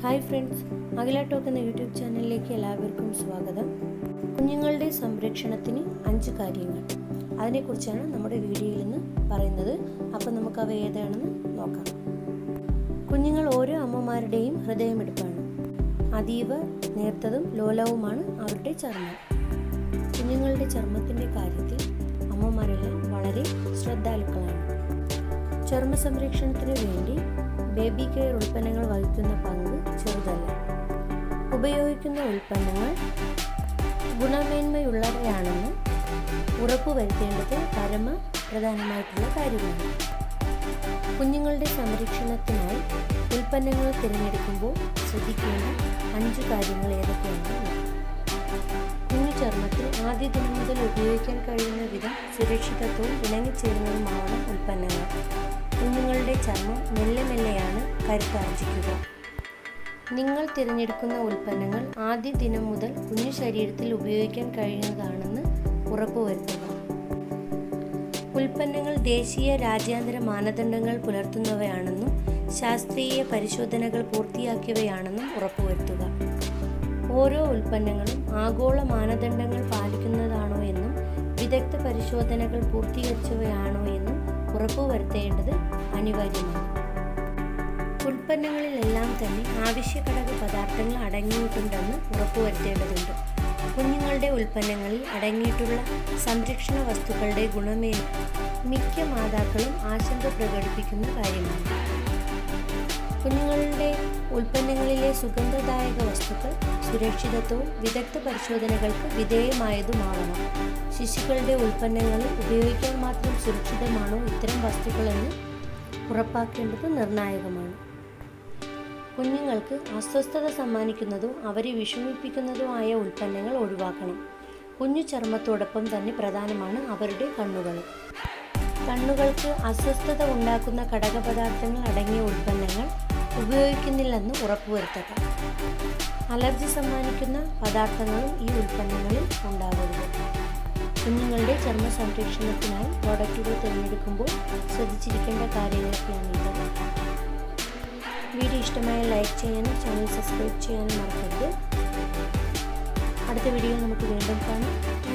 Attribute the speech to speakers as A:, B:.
A: Hi friends, Akhila talk എന്ന YouTube ചാനലിലേക്ക് എല്ലാവർക്കും സ്വാഗതം. കുഞ്ഞുങ്ങളുടെ സംരക്ഷണത്തിന് 5 കാര്യങ്ങൾ, അതിനെക്കുറിച്ചാണ് നമ്മുടെ വീഡിയോയിൽ നിന്ന് പറയുന്നത്. അപ്പോൾ നമുക്കവ ഏതാണെന്ന് നോക്കാം. കുഞ്ഞുങ്ങൾ ഓരോ അമ്മമാരുടെയും ഹൃദയമിടിപ്പാണ്. അതീവ നേർത്തതും ലോലവുമാണ് അവരുടെ ചർമ്മം. കുഞ്ഞുങ്ങളുടെ ചർമ്മത്തിൻ്റെ കാര്യത്തിൽ അമ്മമാരെല്ലാം വളരെ ശ്രദ്ധാലുക്കളാണ്. ചർമ്മ സംരക്ഷണത്തിന് വേണ്ടി ബേബി കെയർ ഉൽപ്പന്നങ്ങൾ വഹിക്കുന്ന പങ്ക് ചെറുതല്ല. ഉപയോഗിക്കുന്ന ഉൽപ്പന്നങ്ങൾ ഗുണമേന്മയുള്ളവയാണെന്ന് ഉറപ്പുവരുത്തേണ്ടത് പ്രധാനമായിട്ടുള്ള കാര്യമാണ്. കുഞ്ഞുങ്ങളുടെ സംരക്ഷണത്തിനായി ഉൽപ്പന്നങ്ങൾ തിരഞ്ഞെടുക്കുമ്പോൾ ശ്രദ്ധിക്കേണ്ട 5 കാര്യങ്ങൾ ഏതൊക്കെയാണ്? കുഞ്ഞു ചർമ്മത്തിൽ ആദ്യ ദിനം മുതൽ ഉപയോഗിക്കാൻ കഴിയുന്ന വിധം സുരക്ഷിതത്വവും ഇണങ്ങിച്ചേരുന്നതുമാവണം ഉൽപ്പന്നങ്ങൾ. കുഞ്ഞുങ്ങളുടെ ചർമ്മം മെല്ലെ മെല്ലെയാണ് കരുത്താർജിക്കുക. നിങ്ങൾ തിരഞ്ഞെടുക്കുന്ന ഉൽപ്പന്നങ്ങൾ ആദ്യ ദിനം മുതൽ കുഞ്ഞു ശരീരത്തിൽ ഉപയോഗിക്കാൻ കഴിയുന്നതാണെന്ന് ഉറപ്പുവരുത്തുക. ഉൽപ്പന്നങ്ങൾ ദേശീയ രാജ്യാന്തര മാനദണ്ഡങ്ങൾ പുലർത്തുന്നവയാണെന്നും ശാസ്ത്രീയ പരിശോധനകൾ പൂർത്തിയാക്കിയവയാണെന്നും ഉറപ്പുവരുത്തുക. ഓരോ ഉൽപ്പന്നങ്ങളും ആഗോള മാനദണ്ഡങ്ങൾ പാലിക്കുന്നതാണോ എന്നും വിദഗ്ധ പരിശോധനകൾ പൂർത്തീകരിച്ചവയാണോ എന്നും ഉറപ്പുവരുത്തേണ്ടത് അനിവാര്യമാണ്. ഉൽപ്പന്നങ്ങളിലെല്ലാം തന്നെ ആവശ്യ ഘടക പദാർത്ഥങ്ങൾ അടങ്ങിയിട്ടുണ്ടെന്ന് ഉറപ്പുവരുത്തേണ്ടതുണ്ട്. കുഞ്ഞുങ്ങളുടെ ഉൽപ്പന്നങ്ങളിൽ അടങ്ങിയിട്ടുള്ള സംരക്ഷണ വസ്തുക്കളുടെ ഗുണമേന്മ മിക്ക മാതാക്കളും ആശങ്ക പ്രകടിപ്പിക്കുന്ന കാര്യമാണ്. കുഞ്ഞുങ്ങളുടെ ഉൽപ്പന്നങ്ങളിലെ സുഗന്ധദായക വസ്തുക്കൾ സുരക്ഷിതത്വവും വിദഗ്ധ പരിശോധനകൾക്ക് വിധേയമായതുമാവണം. ശിശുക്കളുടെ ഉൽപ്പന്നങ്ങളിൽ ഉപയോഗിക്കാൻ മാത്രം സുരക്ഷിതമാണോ ഇത്തരം വസ്തുക്കളെന്ന് ഉറപ്പാക്കേണ്ടത് നിർണായകമാണ്. കുഞ്ഞുങ്ങൾക്ക് അസ്വസ്ഥത സമ്മാനിക്കുന്നതോ അവരെ വിഷമിപ്പിക്കുന്നതോ ആയ ഉൽപ്പന്നങ്ങൾ ഒഴിവാക്കണം. കുഞ്ഞു ചർമ്മത്തോടൊപ്പം തന്നെ പ്രധാനമാണ് അവരുടെ കണ്ണുകളും. കണ്ണുകൾക്ക് അസ്വസ്ഥത ഉണ്ടാക്കുന്ന ഘടകപദാർത്ഥങ്ങൾ അടങ്ങിയ ഉൽപ്പന്നങ്ങൾ ഉപയോഗിക്കുന്നില്ലെന്ന് ഉറപ്പുവരുത്തുക. അലർജി സമ്മാനിക്കുന്ന പദാർത്ഥങ്ങളും ഈ ഉൽപ്പന്നങ്ങളിൽ ഉണ്ടാകരുത്. കുഞ്ഞുങ്ങളുടെ ചർമ്മ സംരക്ഷണത്തിനായി പ്രോഡക്റ്റുകൾ തിരഞ്ഞെടുക്കുമ്പോൾ ശ്രദ്ധിച്ചിരിക്കേണ്ട കാര്യങ്ങളൊക്കെയാണിത്. വീഡിയോ ഇഷ്ടമായ ലൈക്ക് ചെയ്യാനും ചാനൽ സബ്സ്ക്രൈബ് ചെയ്യാനും മറക്കരുത്. അടുത്ത വീഡിയോയിൽ നമുക്ക് വീണ്ടും കാണാം.